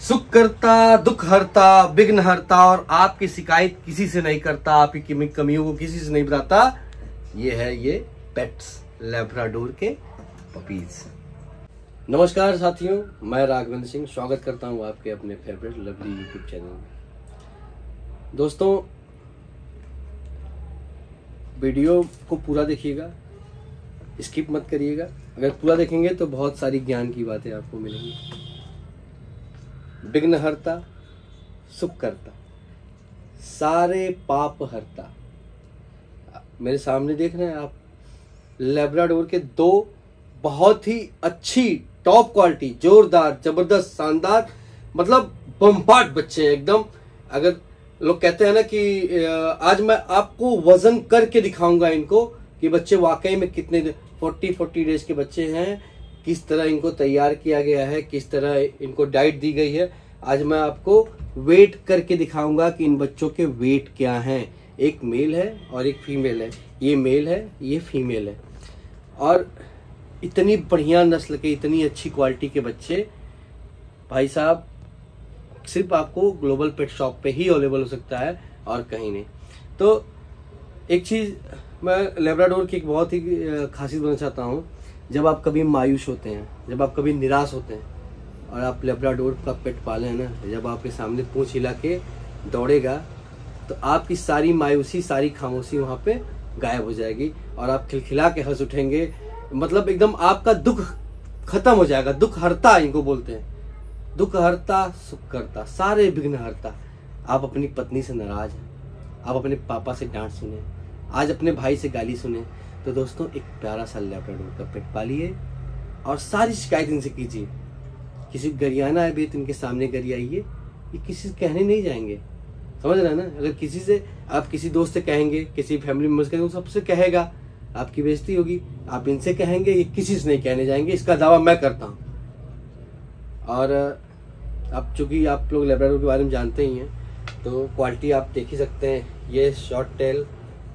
सुख करता, दुख हरता, विघ्न हरता और आपकी शिकायत किसी से नहीं करता, आपकी कमियों को किसी से नहीं बताता। ये पेट्स लैब्राडोर के पपीज। नमस्कार साथियों, मैं राघवेंद्र सिंह स्वागत करता हूं आपके अपने फेवरेट लवली यूट्यूब चैनल में। दोस्तों, वीडियो को पूरा देखिएगा, स्किप मत करिएगा। अगर पूरा देखेंगे तो बहुत सारी ज्ञान की बातें आपको मिलेंगी। विघ्न हरता, सुख करता, सारे पाप हरता। मेरे सामने देख रहे हैं आप लैब्राडोर के दो बहुत ही अच्छी टॉप क्वालिटी, जोरदार, जबरदस्त, शानदार, मतलब बम्पार्ट बच्चे हैं एकदम। अगर लोग कहते हैं ना कि आज मैं आपको वजन करके दिखाऊंगा इनको कि बच्चे वाकई में कितने 40 डेज के बच्चे हैं, किस तरह इनको तैयार किया गया है, किस तरह इनको डाइट दी गई है। आज मैं आपको वेट करके दिखाऊंगा कि इन बच्चों के वेट क्या हैं। एक मेल है और एक फीमेल है। ये मेल है, ये फीमेल है। और इतनी बढ़िया नस्ल के, इतनी अच्छी क्वालिटी के बच्चे भाई साहब सिर्फ आपको ग्लोबल पेट शॉप पे ही अवेलेबल हो सकता है और कहीं नहीं। तो एक चीज़ मैं लैब्राडोर की एक बहुत ही खासियत बताना चाहता हूँ। जब आप कभी मायूस होते हैं, जब आप कभी निराश होते हैं और आप लैब्राडोर का पेट पाले हैं ना, जब आपके सामने पूंछ हिला के दौड़ेगा तो आपकी सारी मायूसी, सारी खामोशी वहाँ पे गायब हो जाएगी और आप खिलखिला के हंस उठेंगे। मतलब एकदम आपका दुख खत्म हो जाएगा। दुख हरता इनको बोलते हैं। दुख हरता, सुख करता, सारे विघ्न हरता। आप अपनी पत्नी से नाराज हैं, आप अपने पापा से डांट सुने, आज अपने भाई से गाली सुने, तो दोस्तों एक प्यारा सा लैब्राडोर का पेट पालिए और सारी शिकायत इनसे कीजिए। किसी गरियाना है भी तो इनके सामने गरियाइए, ये किसी से कहने नहीं जाएंगे, समझ रहे हैं ना। अगर किसी से आप किसी दोस्त से कहेंगे, किसी फैमिली मेम्बर से कहेंगे, वो सबसे कहेगा, आपकी बेइज्जती होगी। आप इनसे कहेंगे, ये किसी से नहीं कहने जाएंगे, इसका दावा मैं करता हूँ। और अब चूंकि आप लोग लैब्राडोर के बारे में जानते ही हैं तो क्वालिटी आप देख ही सकते हैं। ये शॉर्ट टेल,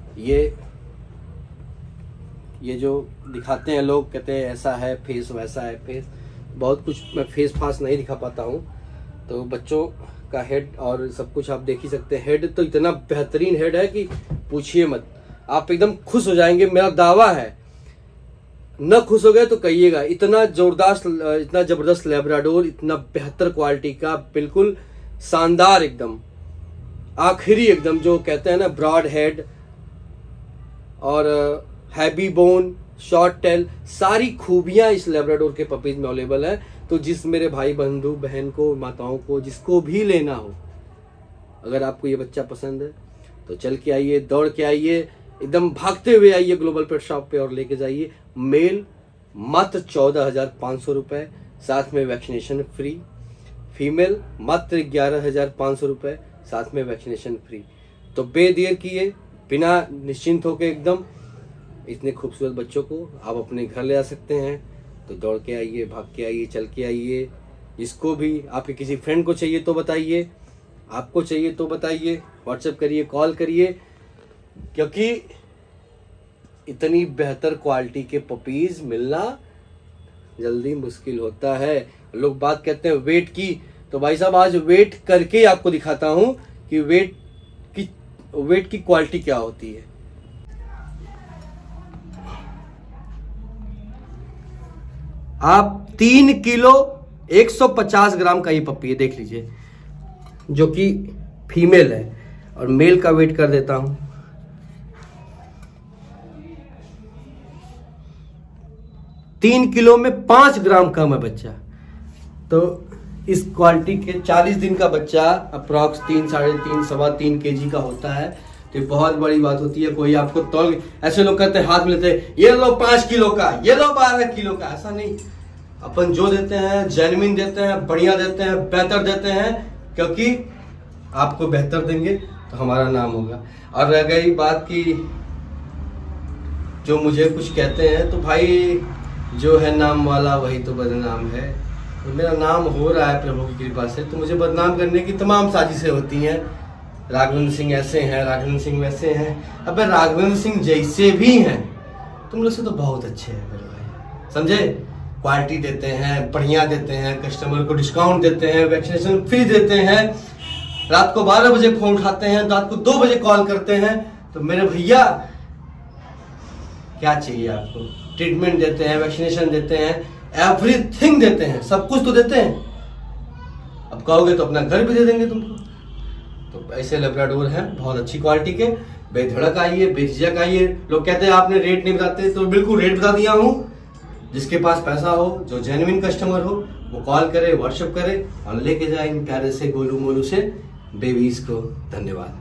ये जो दिखाते हैं लोग, कहते हैं ऐसा है फेस, वैसा है फेस, बहुत कुछ मैं फेस फास नहीं दिखा पाता हूँ। तो बच्चों का हेड और सब कुछ आप देख ही सकते हैं। हेड तो इतना बेहतरीन हेड है कि पूछिए मत, आप एकदम खुश हो जाएंगे, मेरा दावा है। न खुश हो गए तो कहिएगा। इतना जोरदार, इतना जबरदस्त लैब्राडोर, इतना बेहतर क्वालिटी का, बिल्कुल शानदार, एकदम आखिरी, एकदम जो कहते हैं ना ब्रॉड हेड और हैवी बोन, शॉर्ट टेल, सारी खूबियां इस लैब्राडोर के पपीज में अवेलेबल है। तो जिस मेरे भाई बंधु बहन को, माताओं को, जिसको भी लेना हो, अगर आपको ये बच्चा पसंद है तो चल के आइए, दौड़ के आइए, एकदम भागते हुए आइए ग्लोबल पेट शॉप पे और लेके जाइए। मेल मात्र 14,500 रुपए, साथ में वैक्सीनेशन फ्री। फीमेल मात्र 11,500 रुपए, साथ में वैक्सीनेशन फ्री। तो बेदेर किए, बिना निश्चिंत होके एकदम इतने खूबसूरत बच्चों को आप अपने घर ले आ सकते हैं। तो दौड़ के आइए, भाग के आइए, चल के आइए। जिसको भी, आपके किसी फ्रेंड को चाहिए तो बताइए, आपको चाहिए तो बताइए, व्हाट्सएप करिए, कॉल करिए, क्योंकि इतनी बेहतर क्वालिटी के पपीज मिलना जल्दी मुश्किल होता है। लोग बात कहते हैं वेट की, तो भाई साहब आज वेट करके आपको दिखाता हूं कि वेट की क्वालिटी क्या होती है। आप 3 किलो 150 ग्राम का ये पपी है, देख लीजिए, जो कि फीमेल है। और मेल का वेट कर देता हूं। 3 किलो में 5 ग्राम कम है बच्चा। तो इस क्वालिटी के 40 दिन का बच्चा अप्रॉक्स 3, साढ़े 3, सवा 3 kg का होता है। तो बहुत बड़ी बात होती है। कोई आपको तौल, ऐसे लोग कहते हैं, हाथ में लेते हैं, ये लो 5 किलो का, ये लो 12 किलो का। ऐसा नहीं, अपन जो देते हैं जेन्युइन देते हैं, बढ़िया देते हैं, बेहतर देते हैं, क्योंकि आपको बेहतर देंगे तो हमारा नाम होगा। और रह गई बात की जो मुझे कुछ कहते हैं, तो भाई जो है नाम वाला वही तो बदनाम है। तो मेरा नाम हो रहा है प्रभु की कृपा से, तो मुझे बदनाम करने की तमाम साजिशें होती हैं। राघवेंद्र सिंह ऐसे हैं, राघवेंद्र सिंह वैसे हैं। अबे राघवेंद्र सिंह जैसे भी हैं, तुम लोग से तो बहुत अच्छे हैं मेरे भाई, समझे। क्वालिटी देते हैं, बढ़िया देते हैं, कस्टमर को डिस्काउंट देते हैं, वैक्सीनेशन फ्री देते हैं, रात को 12 बजे फोन उठाते हैं, रात को 2 बजे कॉल करते हैं। तो मेरे भैया क्या चाहिए आपको? ट्रीटमेंट देते हैं, वैक्सीनेशन देते हैं, एवरीथिंग देते हैं, सब कुछ तो देते हैं। अब कहोगे तो अपना घर भी दे देंगे तुमको। तो ऐसे लेब्राडोर हैं बहुत अच्छी क्वालिटी के, बेधड़क आइए, बेझिझक आइए। लोग कहते हैं आपने रेट नहीं बताते, तो बिल्कुल रेट बता दिया हूं। जिसके पास पैसा हो, जो जेन्युइन कस्टमर हो, वो कॉल करे, व्हाट्सएप करे और लेके जाए इन प्यारे से गोलू मोलू से बेबीज को। धन्यवाद।